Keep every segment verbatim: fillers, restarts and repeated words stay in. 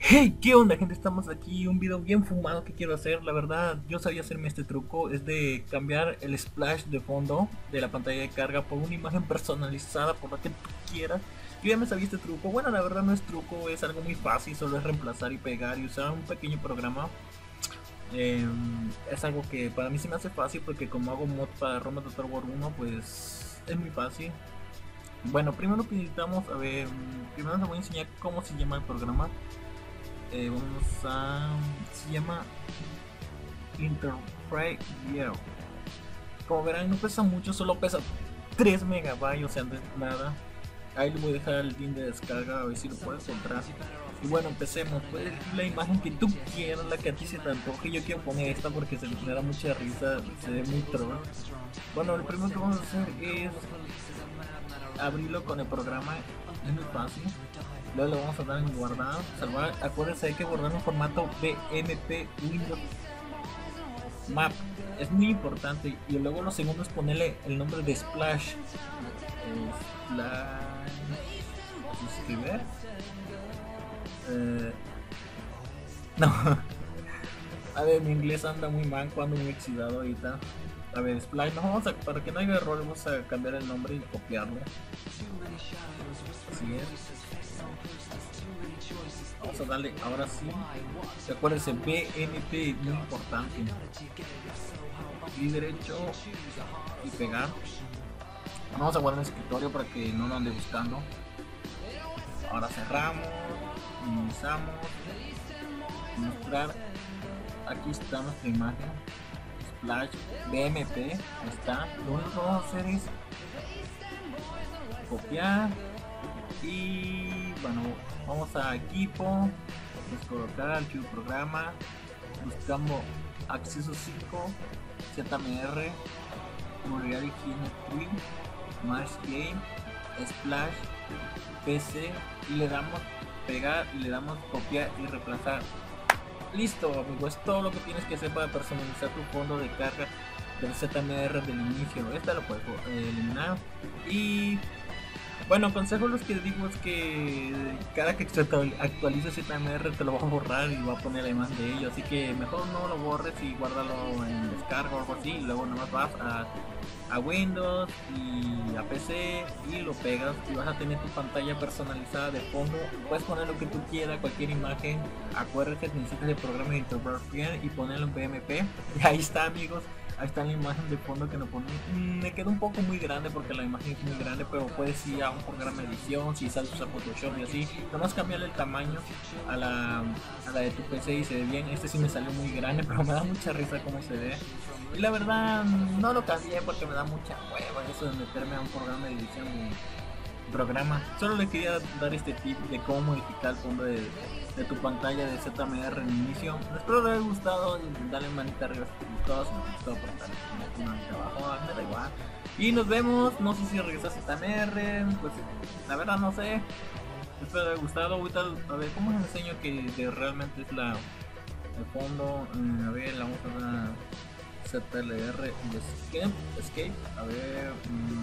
Hey, ¿qué onda, gente? Estamos aquí, un video bien fumado que quiero hacer. La verdad, yo sabía hacerme este truco, es de cambiar el splash de fondo de la pantalla de carga por una imagen personalizada por la que tú quieras. Yo ya me sabía este truco. Bueno, la verdad no es truco, es algo muy fácil, solo es reemplazar y pegar y usar un pequeño programa. Eh, es algo que para mí se me hace fácil porque como hago mod para Roma Total War uno, pues es muy fácil. Bueno, primero que necesitamos, a ver, primero les voy a enseñar cómo se llama el programa. Eh, vamos a... se llama Interframe View. Como verán, no pesa mucho, solo pesa tres megabytes, o sea, no es nada. Ahí le voy a dejar el link de descarga, a ver si lo puedes encontrar. Y bueno, empecemos. Puedes elegir la imagen que tú quieras, la que a ti se te antoje. Yo quiero poner esta porque se me da mucha risa, se ve muy troll. Bueno, lo primero que vamos a hacer es abrirlo con el programa, es muy fácil. Luego le vamos a dar en guardar, salvar. Acuérdense, hay que guardar en formato B M P Windows Map, es muy importante. Y luego lo segundo es ponerle el nombre de Splash. Splash. Escribir. Eh, no, a ver, mi inglés anda muy mal, cuando muy oxidado ahorita. A ver, Splash, no, vamos a, para que no haya error, vamos a cambiar el nombre y copiarlo. Así es. Vamos a darle, ahora sí. Acuérdense, B M P, muy importante. Y derecho y pegar. Vamos a guardar el escritorio para que no lo ande buscando. Ahora cerramos, minimizamos, mostrar. Aquí está nuestra imagen. Splash B M P, ahí está. Lo único que vamos a hacer es copiar y bueno, vamos a equipo, vamos a colocar archivo programa, buscamos acceso cinco, Z M R, Unreal Engine tres, March Game, Splash, P C y le damos pegar y le damos copiar y reemplazar. Listo, amigo, es todo lo que tienes que hacer para personalizar tu fondo de carga del Z M R del inicio. Esta lo puedes eliminar. Y bueno, consejo los que digo es que cada que actualice Z M R te lo va a borrar y va a poner la imagen de ello, así que mejor no lo borres y guárdalo en descarga o algo así, y luego nomás vas a, a Windows y a P C y lo pegas y vas a tener tu pantalla personalizada de fondo. Puedes poner lo que tú quieras, cualquier imagen. Acuérdate que necesitas el programa de Interframe y ponerlo en B M P. Y ahí está, amigos. Ahí está la imagen de fondo que nos pone. Me queda un poco muy grande porque la imagen es muy grande, pero puedes ir a un programa de edición, si sabes usar Photoshop y así. Nomás cambiarle el tamaño a la, a la de tu P C y se ve bien. Este sí me salió muy grande, pero me da mucha risa cómo se ve. Y la verdad no lo cambié porque me da mucha hueva eso de meterme a un programa de edición y programa. Solo le quería dar este tip de cómo modificar el fondo de, de tu pantalla de Z M R en inicio. Espero les haya gustado y dale manita arriba si te gustó, si no te gustó, por darle una manita abajo, me da igual. Y nos vemos, no sé si regresa Z M R, pues la verdad no sé. Espero les haya gustado. Ahorita a ver cómo les enseño que, que realmente es la el fondo. Eh, a ver, la vamos a dar Z L R y escape, escape. A ver,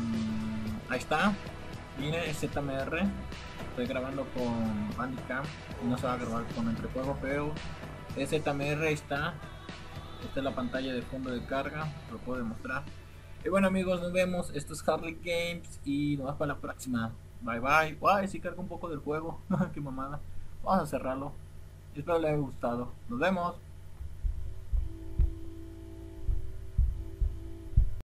mmm, ahí está. Mire, es Z M R. Estoy grabando con Bandicam y no se va a grabar con entrejuego, pero es Z M R. Ahí está. Esta es la pantalla de fondo de carga, lo puedo demostrar. Y bueno, amigos, nos vemos. Esto es Harley Games y nos vemos para la próxima. Bye bye. Guay, si carga un poco del juego. Qué mamada. Vamos a cerrarlo. Espero les haya gustado. Nos vemos.